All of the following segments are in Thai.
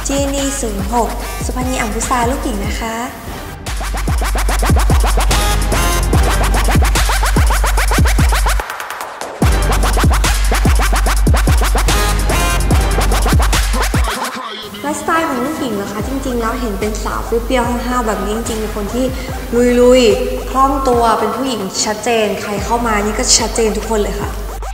GNE 06สุพรรณีอัมพุษาลูกหญิงนะคะไลฟ์สไตล์ของลูกหญิงนะคะจริงๆแล้วเห็นเป็นสาวเปรี้ยวๆห้าวๆแบบนี้จริงๆเป็นคนที่ลุยๆคล่องตัวเป็นผู้หญิงชัดเจนใครเข้ามานี่ก็ชัดเจนทุกคนเลยค่ะ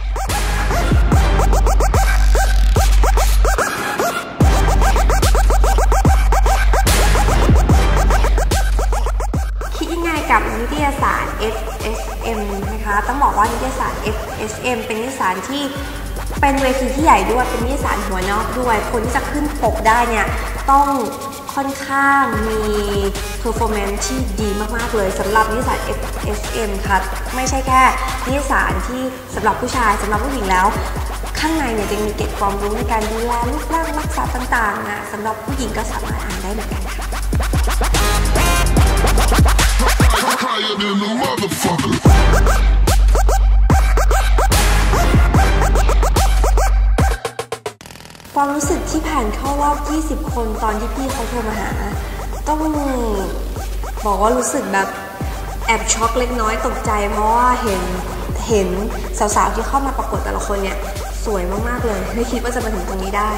คิดยังไงกับนิตยสาร FSM นะคะต้องบอกว่านิตยสาร FSM เป็นนิตยสารที่เป็นเวทีที่ใหญ่ด้วยเป็นนิตยสารหัวนอกด้วยคนที่จะขึ้นปกได้เนี่ยต้องค่อนข้างมี performance ที่ดีมากๆเลยสำหรับนิตยสาร FSM ค่ะไม่ใช่แค่นิตยสารที่สำหรับผู้ชายสำหรับผู้หญิงแล้วข้างในเนี่ยจะมีเก็บความรู้ในการดูแลรูปร่างรักษาต่างๆนะสำหรับผู้หญิงก็สามารถอ่านได้เหมือนกันค่ะความรู้สึกที่ผ่านเข้ารอบ20คนตอนที่พี่เขาโทรมาหาต้องบอกว่ารู้สึกแบบแอบช็อกเล็กน้อยตกใจเพราะว่าเห็นสาวๆที่เข้ามาประกวดแต่ละคนเนี่ยสวยมากๆเลยไม่คิดว่าจะมาถึงตรงนี้ได้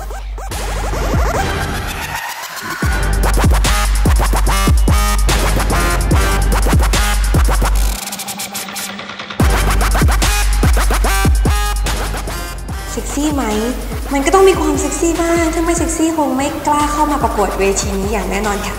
เซ็กซี่ไหมมันก็ต้องมีความเซ็กซี่บ้างถ้าไม่เซ็กซี่คงไม่กล้าเข้ามาประกวดเวทีนี้อย่างแน่นอนค่ะ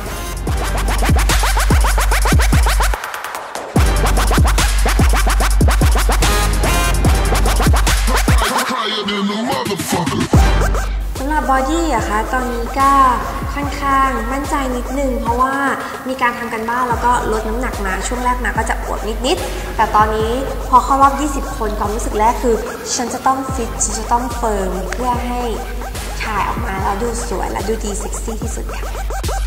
สำหรับบอดี้อะคะตอนนี้ก็ค่อนข้างมั่นใจนิดนึงเพราะว่ามีการทำกันบ้านแล้วก็ลดน้ำหนักมาช่วงแรกนะก็จะอวดนิดๆแต่ตอนนี้พอเข้ารอบ20คนความรู้สึกแรกคือฉันจะต้องฟิตฉันจะต้องเฟิร์มเพื่อให้ถ่ายออกมาแล้วดูสวยและดูดีเซ็กซี่ที่สุดค่ะ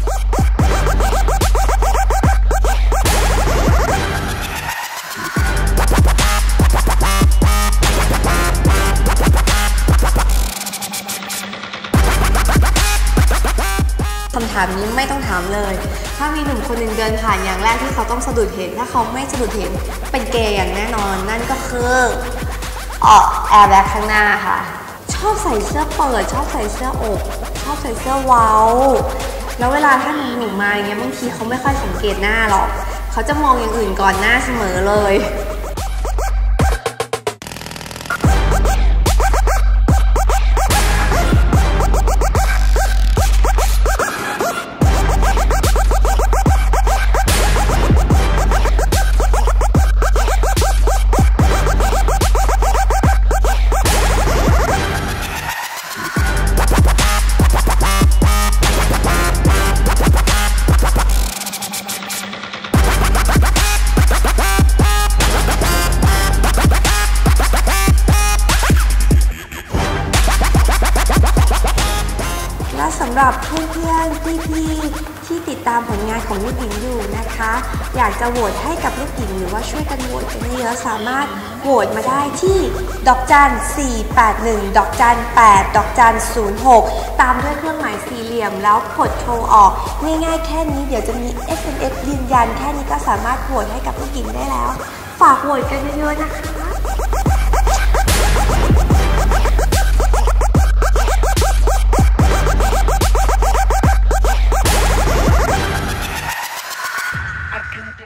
คำถามนี้ไม่ต้องถามเลยถ้ามีหนุ่มคนหนึ่งเดินผ่านอย่างแรกที่เขาต้องสะดุดเห็นถ้าเขาไม่สะดุดเห็นเป็นเกย์อย่างแน่นอนนั่นก็คือแอร์แบ็คข้างหน้าค่ะชอบใส่เสื้อเปิดชอบใส่เสื้ออกชอบใส่เสื้อเว้าแล้วเวลาถ้าหนุ่มมาอย่างเงี้ยบางทีเขาไม่ค่อยสังเกตหน้าหรอกเขาจะมองอย่างอื่นก่อนหน้าเสมอเลยสำหรับเพื่อนๆพี่ๆที่ติดตามผลงานของลูกหญิงอยู่นะคะอยากจะโหวตให้กับลูกหญิงหรือว่าช่วยกันโหวตกันเยอะสามารถโหวตมาได้ที่ดอกจัน481ดอกจัน8ดอกจัน06ตามด้วยเครื่องหมายสี่เหลี่ยมแล้วกดโทรออกง่ายๆแค่นี้เดี๋ยวจะมี SMS ยืนยันแค่นี้ก็สามารถโหวตให้กับลูกหญิงได้แล้วฝากโหวตกันเยอะๆนะคะ